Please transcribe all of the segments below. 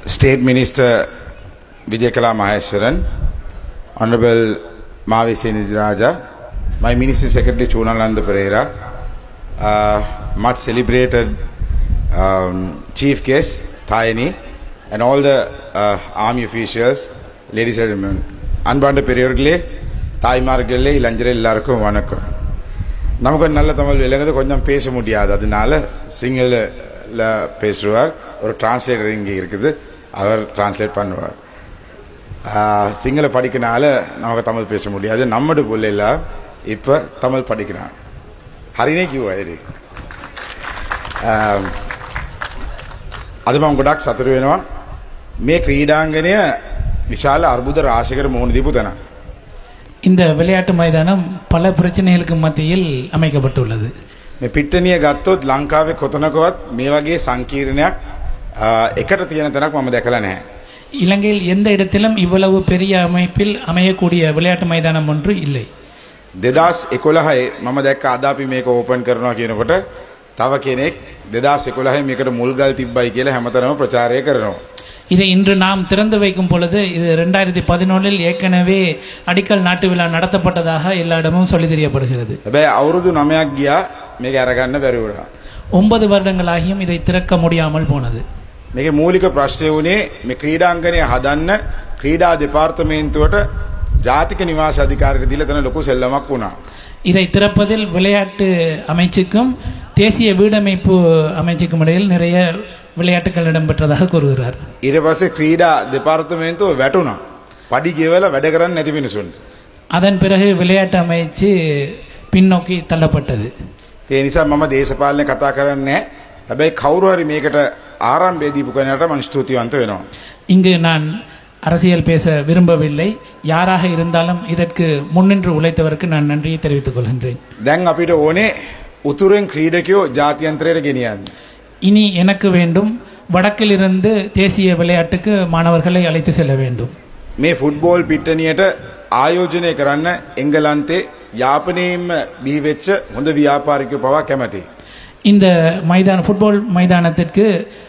State Minister Vijayakala Maheshwaran, Honorable Mavi Senijiraja, my Ministry Secretary Chunalanda Pereira, much celebrated Chief Guest Thayani, and all the army officials, ladies and gentlemen, அன்பாண்ட பெரியவர்களே, தாய்மார்களே, இளைஞர்களே எல்லாருக்கும் வணக்கம். நமக்கு நல்ல தமிழ் விளங்குது, கொஞ்சம் பேச முடியாது, அதனால சிங்கள பேசுவார். ஒரு டிரான்ஸ்லேட்டர் இங்கே இருக்குது, அவர் டிரான்ஸ்லேட் பண்ணுவார். சிங்கள படிக்கனால நமக்கு தமிழ் பேச முடியாது. நம்மடு பிள்ளைல இப்போ தமிழ் படிக்கிறான். හරිනේ කිව්වා ඒක. අද මම ගොඩක් සතුටු වෙනවා. මේ ක්‍රීඩාංගණය විශාල අර්බුද රාශියකට මුහුණ දීපු තැන. இந்த விளையாட்டு மைதானம் பல பிரச்சனைகளுக்கு மத்தியில் அமைக்கப்பட்டுள்ளது. මේ පිට්ටනිය ගත්තොත් ලංකාවේ කොතනකවත් මේ වගේ සංකීර්ණයක් එකට තියෙන තැනක් මම දැකලා නැහැ. இலங்கையில் எந்த இடத்திலும் இவ்வளவு பெரிய அமைப்பில் அமையக்கூடிய விளையாட்டு மைதானம் ஒன்று இல்லை. 2011 මම දැක්ක අද අපි මේක ඕපන් කරනවා කියනකොට තව කෙනෙක් 2011 මේකට මුල්ගල් තිබ්බයි කියලා හැමතැනම ප්‍රචාරය කරනවා. இதை இன்று நாம் திறந்து வைக்கும் பொழுது இது 2011 ஏற்கனவே அடிக்கல் நாட்டு விழா நடத்தப்பட்டதாக எல்லா இடமும் சொல்லி தெரியப்படுகிறது. හැබැයි අවුරුදු 9ක් ගියා මේක අරගන්න බැරි වුණා. 9 வருடங்களாகியும் இதை திறக்க முடியாமல் போனது. මේකේ මූලික ප්‍රශ්නය වුණේ මේ ක්‍රීඩාංගණය හදන්න ක්‍රීඩා දෙපාර්තමේන්තුවට ජාතික නිවාස අධිකාරියට දීලා තන ලොකු සෙල්ලමක් වුණා. இதை திறப்பதில் விளையாட்டு அமைச்சுக்கும் தேசிய வீடமைப்பு அமைச்சுக்கும் இடையில் நிறைய விளையாட்டுகள் இடம்பெற்றதாக கூறுகிறார். ඊට පස්සේ ක්‍රීඩා දෙපාර්තමේන්තුව වැටුණා. පඩි ගෙවලා වැඩ කරන්න නැති මිනිසුන්ට. அதன் பிறகு விளையாட்டு அமைச்சு பின்னோக்கி தள்ளப்பட்டது. ඒ නිසා මම දේශපාලනය කතා කරන්නේ නැහැ. හැබැයි කවුරු හරි මේකට ආරම්භය දීපු කෙනාට මම ස්තුතිවන්ත වෙනවා. இங்கு நான் அரசியல் பேச விரும்பவில்லை. யாராக இருந்தாலும் இதற்கு முன்னின்று உழைத்தவருக்கு நான் நன்றியை தெரிவித்துக் கொள்கின்றேன். දැන් අපිට ඕනේ උතුරෙන් ක්‍රීඩකයෝ ජාත්‍යන්තරයට ගෙනියන්න. இனி எனக்கு வேண்டும் வடக்கிலிருந்து தேசிய விளையாட்டுக்கு மாணவர்களை அழைத்து செல்ல வேண்டும். මේ ෆුට්බෝල් පිට්ටනියට ආයෝජනය කරන්න එංගලන්තේ යාපනයේම බිහි වෙච්ච හොඳ ව්‍යාපාරිකයෝ පවා කැමතියි. இந்த ஃபுட்பால் மைதானத்திற்கு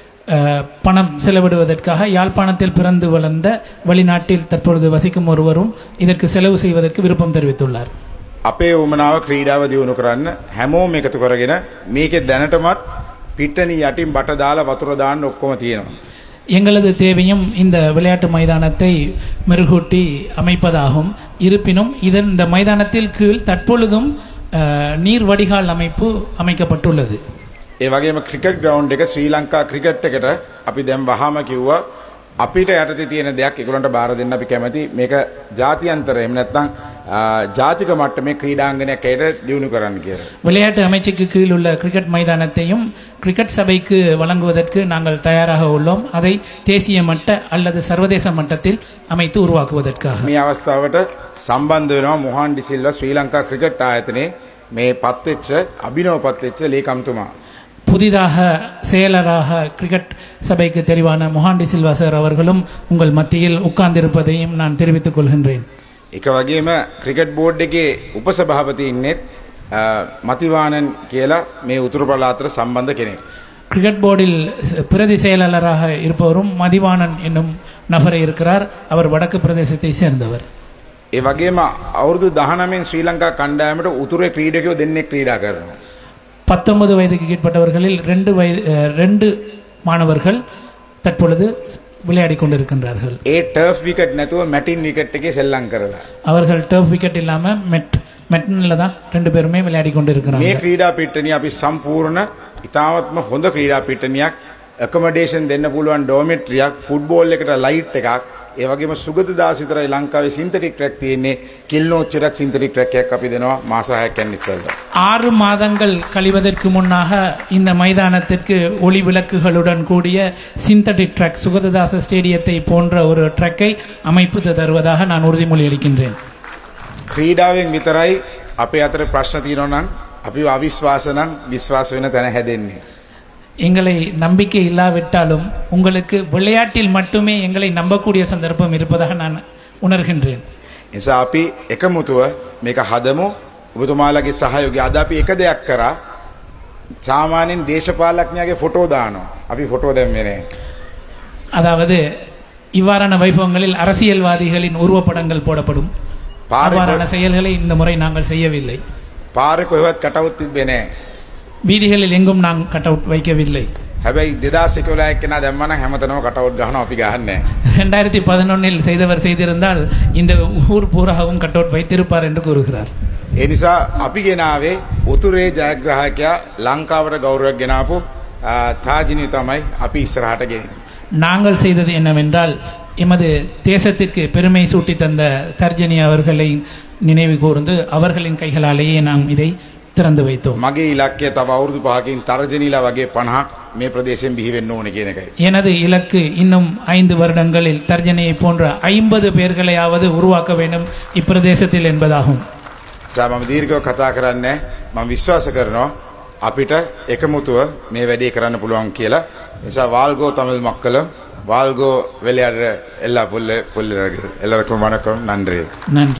பணம் செலவிடுவதற்காக யாழ்ப்பாணத்தில் பிறந்து வளர்ந்த வெளிநாட்டில் தற்பொழுது வசிக்கும் ஒருவரும் இதற்கு செலவு செய்வதற்கு விருப்பம் தெரிவித்துள்ளார். අපේ උමනාව ක්‍රීඩාව දියුණු කරන්න හැමෝම එකතු කරගෙන මේකේ දැනටමත් පිට්ටනිය යටින් බට දාලා වතුර දාන්න ඔක්කොම තියෙනවා. எங்களது தேவையும் இந்த விளையாட்டு மைதானத்தை மெருகூட்டி அமைப்பதாகும். இருப்பினும் இந்த மைதானத்தில் கீழ் தற்பொழுதும் நீர் வடிகால் அமைப்பு அமைக்கப்பட்டுள்ளது. ඒ වගේම ක්‍රිකට් ග්‍රවුන්ඩ් එක ශ්‍රී ලංකා ක්‍රිකට් එකට අපි දැන් වහම කිව්වා අපිට යටතේ තියෙන දෙයක් ඒගොල්ලන්ට බාර දෙන්න අපි කැමති. මේක ජාත්‍යන්තර එහෙම නැත්නම් ජාතික මට්ටමේ ක්‍රීඩාංගණයක් ඇයට දියුණු කරන්න කියලා. விளையாட்டு அமைச்சுக்கு கீழ் உள்ள கிரிக்கெட் மைதானத்தையும் கிரிக்கெட் சபைக்கு வழங்குவதற்கு நாங்கள் தயாராக உள்ளோம். அதை தேசிய மட்ட அல்லது சர்வதேச மட்டத்தில் அமைத்து உருவாக்குவதற்காக. මේ අවස්ථාවට සම්බන්ධ වෙනවා මොහන් ඩිසිල්වා ශ්‍රී ලංකා ක්‍රිකට් ආයතනයේ මේ පත් වෙච්ච අභිනව පත් වෙච්ච ලේකම්තුමා. புதிதாக செயலராக கிரிக்கெட் சபைக்கு தெரிவான மொஹாண்டி சில்வா சார் அவர்களும் உங்கள் மத்தியில் உட்கார்ந்திருப்பதையும் நான் தெரிவித்துக் கொள்கின்றேன். එක වගේම ක්‍රිකට් බෝඩ් එකේ උපසභාපති ඉන්නෙත් මතිවානන් කියලා මේ උතුරු පළාතට සම්බන්ධ කෙනෙක්. கிரிக்கெட் போர்டில் பிரதி செயலாளராக இருப்பவரும் மதிவாணன் என்னும் நபரை இருக்கிறார். அவர் வடக்கு பிரதேசத்தை சேர்ந்தவர். ඒ වගේම අවුරුදු 19 ශ්‍රී ලංකා කණ්ඩායමට උතුරේ ක්‍රීඩකයෝ දෙන්නෙක් ක්‍රීඩා කරනවා. 19 வயதுக்கு கீழ்ப்பட்டவர்களில் 2 மாணவர்கள் தற்பொழுது விளையாடி கொண்டிருக்கின்றார்கள். ඒ ටර්ෆ් විකට් නැතුව මැටින් විකට් එකේ සෙල්ලම් කරලා. அவர்கள் டர்ஃப் விக்கெட் இல்லாம மெட்ல தான் 2 பேருமே விளையாடி கொண்டிருக்கிறாங்க. මේ ක්‍රීඩා පිට්ටනිය අපි සම්පූර්ණ ඉතාමත්ම හොඳ ක්‍රීඩා පිට්ටනියක්, ඇකොමඩේෂන් දෙන්න පුළුවන් ඩෝමෙට්‍රියක්, ෆුට්බෝල් එකට ලයිට් එකක්, ඒ වගේම සුගතදාස විතරයි ලංකාවේ සින්තටික් ට්‍රැක් තියෙන්නේ. කිල්නෝච්චරක් සින්තටික් ට්‍රැක් එකක් අපි දෙනවා මාස 6ක් යන ඉස්සෙල්ලා. 6 மாதங்கள் கழிவதற்கு முன்னாக இந்த மைதானத்திற்கு ஒளி விளக்குகளுடன் கூடிய சிந்தட்டிக் ட்ராக் சுகததாச ஸ்டேடியத்தை போன்ற ஒரு ட்ராக்கை அமைப்பு தருவதாக நான் உறுதிமொழி அளிக்கின்றேன். ක්‍රීඩාවෙන් විතරයි අපේ අතර ප්‍රශ්න තියෙනවා නම් අපි අවිශ්වාස නම් විශ්වාස වෙන තැන හැදෙන්නේ. எங்களை நம்பிக்கை இல்லாவிட்டாலும் உங்களுக்கு விளையாட்டில் மட்டுமே எங்களை நம்பக்கூடிய சந்தர்ப்பம் இருப்பதாக நான் உணர்கின்றேன். නිසා අපි එකමුතුව මේක හදමු. ඔබතුමාලගේ සහයෝගය අද අපි එක දෙයක් කරා. සාමාන්‍යයෙන් දේශපාලඥයාගේ ෆොටෝ දානවා. අපි ෆොටෝ දැම්මේ නැහැ. அதாவது இவ்வாறான வைபவங்களில் அரசியல்வாதிகளின் உருவப்படங்கள் போடப்படும். அவ்வாறான செயல்களை இந்த முறை நாங்கள் செய்யவில்லை. வீதிகளில் எங்கும் நாங்கள் கட் அவுட் வைக்கவில்லை. 2011 செய்தவர் செய்திருந்தால் இந்த ஊர் பூராகவும் கட் அவுட் வைத்திருப்பார் என்று கூறுகிறார். එනිසා අපි ගෙනාවේ උතුරේ ජයග්‍රාහකයා ලංකාවට ගෞරවයක් ගෙනාපු තාජිනී තමයි අපි ඉස්සරහට ගෙනියන්නේ. நாங்கள் செய்தது என்னவென்றால் எமது தேசத்திற்கு பெருமை சூட்டி தந்த தர்ஜனி அவர்களை நினைவு கூர்ந்து அவர்களின் கைகளாலேயே நாம் இதை திறந்து வைத்தோம். මගේ ඉලක්කය තව අවුරුදු 5කින් තර්ජනීලා වගේ 50ක් මේ ප්‍රදේශයෙන් බිහි වෙන්න ඕනේ කියන එකයි. எனது இலக்கு இன்னும் 5 வருடங்களில் தர்ஜனியை போன்ற 50 பேர்களையாவது உருவாக்க வேண்டும் இப்பிரதேசத்தில் என்பதாகும். මම දීර්ඝව කතා කරන්නේ මම විශ්වාස කරනවා අපිට එකමුතුව මේ වැඩේ කරන්න පුළුවන් කියලා. නිසා வால்கோ தமிழ் மக்களும் வால்கோ விளையாடுற எல்லா புல்ல எல்லாருக்கும் வணக்கம், நன்றி.